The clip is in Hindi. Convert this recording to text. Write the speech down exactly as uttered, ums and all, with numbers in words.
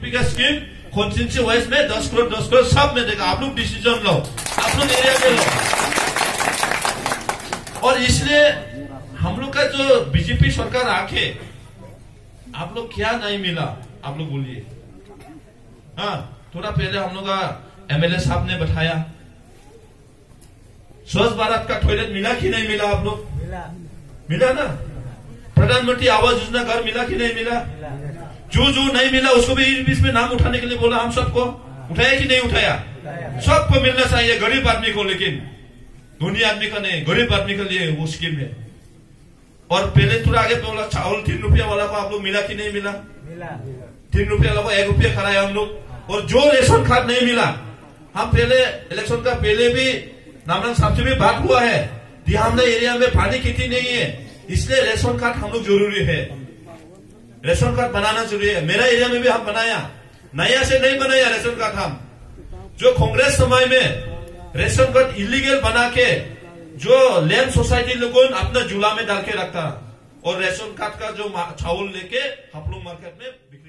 बीजेपी का स्कीम कॉन्स्टिट्यूंसी वाइज में दस करोड़ दस करोड़ सब में देगा। आप लोग डिसीजन लो, आप लोग एरिया में लो। और इसलिए हम लोग का जो बीजेपी सरकार आके आप लोग क्या नहीं मिला, आप लोग बोलिए। हाँ, थोड़ा पहले हम लोग का एमएलए साहब ने बताया स्वच्छ भारत का टॉयलेट मिला कि नहीं मिला? आप लोग मिला, मिला ना। प्रधानमंत्री आवास योजना घर मिला कि नहीं मिला? जो जो नहीं मिला उसको भी इसमें नाम उठाने के लिए बोला। हम सबको उठाया कि नहीं उठाया? सबको मिलना चाहिए, गरीब आदमी को, लेकिन धनी आदमी का नहीं, गरीब आदमी के लिए वो स्कीम है। और पहले थोड़ा आगे बोला चावल तीन रुपया वाला को आप लोग मिला कि नहीं मिला? मिला। तीन रुपया वाला को एक रुपया कराया हम लोग। और जो रेशन कार्ड नहीं मिला, हम पहले इलेक्शन का पहले भी नामरंग साहब से भी बात हुआ है, दिहामलाई एरिया में पानी खेती नहीं है, इसलिए रेशन कार्ड हम लोग जरूरी है, रेशन कार्ड बनाना जरूरी है। मेरा एरिया में भी हम बनाया, नया से नहीं बनाया रेशन कार्ड। हम जो कांग्रेस समय में रेशन कार्ड इलीगल बना के जो लैंड सोसाइटी लोगों अपना झूला में डाल के रखता और रेशन कार्ड का जो चावल लेके हम लोग मार्केट में